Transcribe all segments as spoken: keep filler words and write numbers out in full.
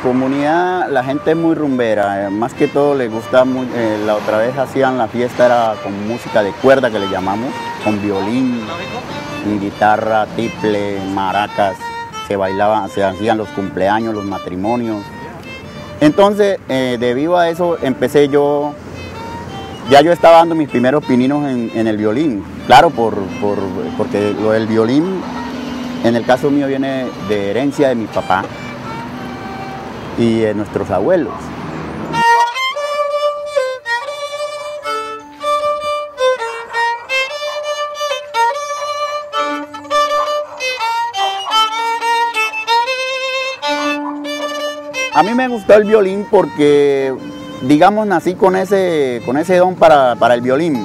comunidad, la gente es muy rumbera, eh, más que todo le gusta, muy, eh, la otra vez hacían la fiesta, era con música de cuerda que le llamamos, con violín, y guitarra, tiple, maracas, se bailaban, se hacían los cumpleaños, los matrimonios. Entonces, eh, debido a eso, empecé yo, ya yo estaba dando mis primeros pininos en, en el violín, claro, por, por, porque lo del violín, en el caso mío, viene de herencia de mi papá y de nuestros abuelos. A mí me gustó el violín porque, digamos, nací con ese, con ese don para, para el violín.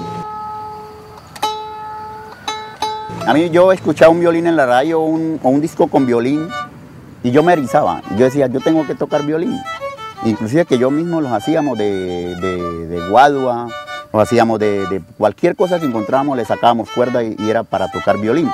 A mí yo escuchaba un violín en la radio un, o un disco con violín y yo me erizaba. Yo decía, yo tengo que tocar violín. Inclusive que yo mismo los hacíamos de, de, de guadua, los hacíamos de, de cualquier cosa que encontrábamos, le sacábamos cuerda y, y era para tocar violín.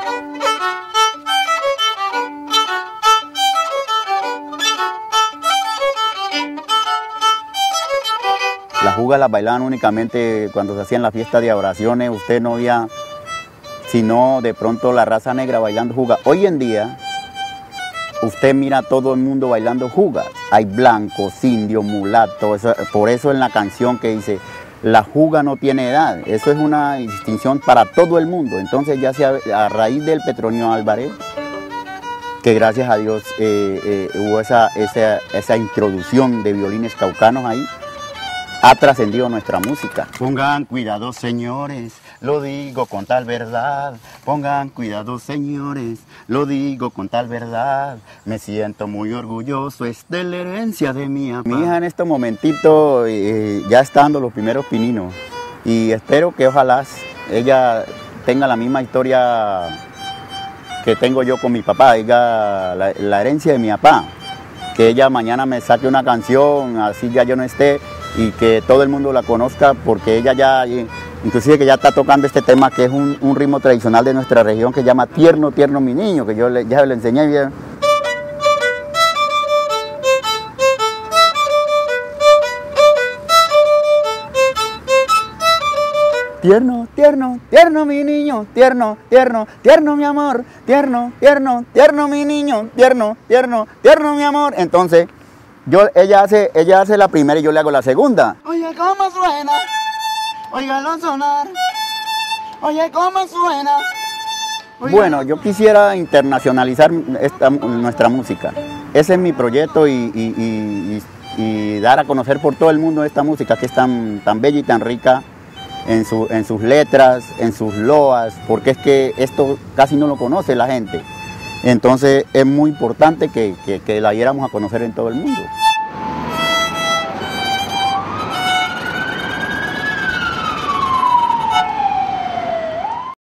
Las jugas las bailaban únicamente cuando se hacían las fiestas de oraciones, usted no veía sino de pronto la raza negra bailando juga. Hoy en día, usted mira a todo el mundo bailando jugas. Hay blancos, indios, mulatos, eso, por eso en la canción que dice, la juga no tiene edad. Eso es una distinción para todo el mundo. Entonces ya sea a raíz del Petronio Álvarez, que gracias a Dios eh, eh, hubo esa, esa, esa introducción de violines caucanos ahí, ha trascendido nuestra música. Pongan cuidado, señores, lo digo con tal verdad. Pongan cuidado, señores, lo digo con tal verdad. Me siento muy orgulloso, es de la herencia de mi papá. Mi hija en este momentito eh, ya está dando los primeros pininos. Y espero que ojalá ella tenga la misma historia que tengo yo con mi papá, diga la, la herencia de mi papá. Que ella mañana me saque una canción, así ya yo no esté, y que todo el mundo la conozca, porque ella ya, inclusive que ya está tocando este tema que es un, un ritmo tradicional de nuestra región que se llama Tierno, Tierno Mi Niño, que yo le, ya le enseñé bien. Tierno, tierno, tierno mi niño, tierno, tierno, tierno mi amor, tierno, tierno, tierno mi niño, tierno, tierno, tierno mi amor. Entonces, yo, ella, hace, ella hace la primera y yo le hago la segunda. Oye, ¿cómo suena? Óigalo sonar. Oye, ¿cómo suena? Oye. Bueno, yo quisiera internacionalizar esta, nuestra música. Ese es mi proyecto y, y, y, y, y dar a conocer por todo el mundo esta música que es tan, tan bella y tan rica. En, su, en sus letras, en sus loas, porque es que esto casi no lo conoce la gente. Entonces es muy importante que, que, que la diéramos a conocer en todo el mundo.